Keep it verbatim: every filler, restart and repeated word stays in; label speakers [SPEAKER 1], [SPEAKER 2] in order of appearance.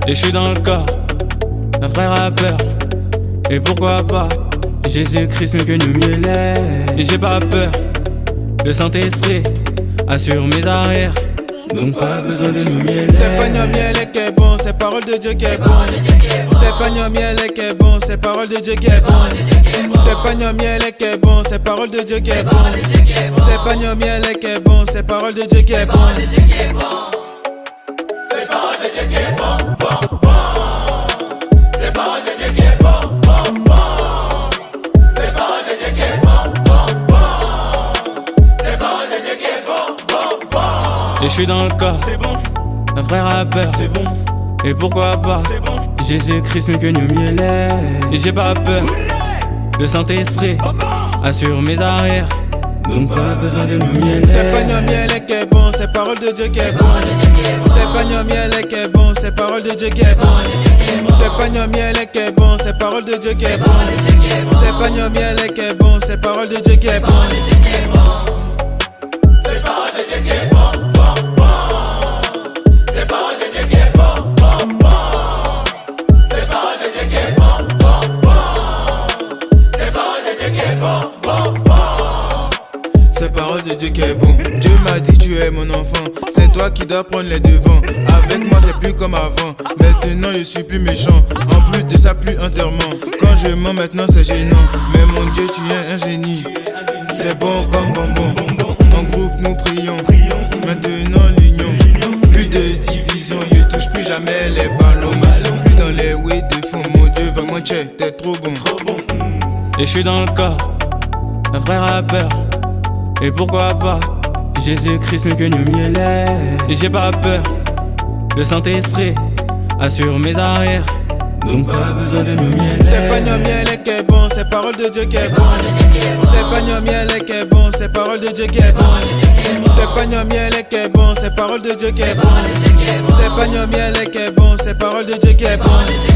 [SPEAKER 1] Et je suis dans le cas, un vrai rappeur. Et pourquoi pas Jésus-Christ mieux que nous mieux l'est. Et j'ai pas peur, le Saint-Esprit assure mes arrières. Donc pas besoin de nous mieux.
[SPEAKER 2] C'est pas nos miel qui est bon, c'est parole de Dieu qui est bon. C'est pas nos miel qui est bon, c'est parole de Dieu qui est bon. C'est pas nos miel qui est bon, c'est parole de Dieu qui est bon. C'est pas nos miel qui est bon, c'est parole de Dieu qui est bon.
[SPEAKER 3] C'est parole de Dieu qui est bon, bon, bon. C'est parole de Dieu qui est bon, bon, bon. C'est parole de Dieu qui est bon, bon, bon. C'est parole de Dieu qui est bon, bon, bon.
[SPEAKER 1] Et je suis dans le cas,
[SPEAKER 4] C'est bon,
[SPEAKER 1] un vrai rappeur.
[SPEAKER 4] c'est bon,
[SPEAKER 1] Et pourquoi pas
[SPEAKER 4] c'est bon.
[SPEAKER 1] Jésus-Christ mieux que nous mieux l'est. Et j'ai pas peur, le Saint-Esprit assure mes arrières. Donc pas besoin de nous mieux.
[SPEAKER 2] C'est pas nos miel qui est bon, c'est parole de Dieu qui est bon. C'est pas nos miel qui est bon, c'est parole de Dieu qui est bon. C'est pas nos miel qui est bon, c'est parole de Dieu qui est bon. C'est pas nos miel qui est bon, c'est parole de Dieu qui est bon.
[SPEAKER 3] C'est parole de Dieu qui est bon, bon, bon. C'est parole de Dieu qui est bon, bon, bon. C'est parole de Dieu qui est bon, bon, bon. C'est parole de Dieu qui est bon, bon, bon.
[SPEAKER 2] C'est parole de Dieu qui est bon. Dieu m'a dit tu es mon enfant. C'est toi qui dois prendre les devants. Avec moi c'est plus comme avant. Maintenant je suis plus méchant. En plus de ça plus enterrement. Quand je mens maintenant c'est gênant. Mais mon Dieu tu es un génie. C'est bon comme bonbon. En groupe nous prions. Maintenant l'union. Plus de division. Je touche plus jamais les ballons. Je suis plus dans les oui de fond. Mon Dieu vraiment check, t'es trop bon.
[SPEAKER 1] Et je suis dans le cas, un vrai rappeur. Et pourquoi pas Jésus-Christ mieux que nous mieux l'est. Et j'ai pas peur, le Saint-Esprit assure mes arrières. Donc pas besoin de nous mieux.
[SPEAKER 2] C'est pas nos miel qui est bon, c'est parole de Dieu qui est bon. C'est pas nos miel qui est bon, c'est parole de Dieu qui est bon. C'est pas nos miel qui est bon, c'est parole de Dieu qui est bon. C'est pas nos miel qui est bon, c'est parole de Dieu qui est bon.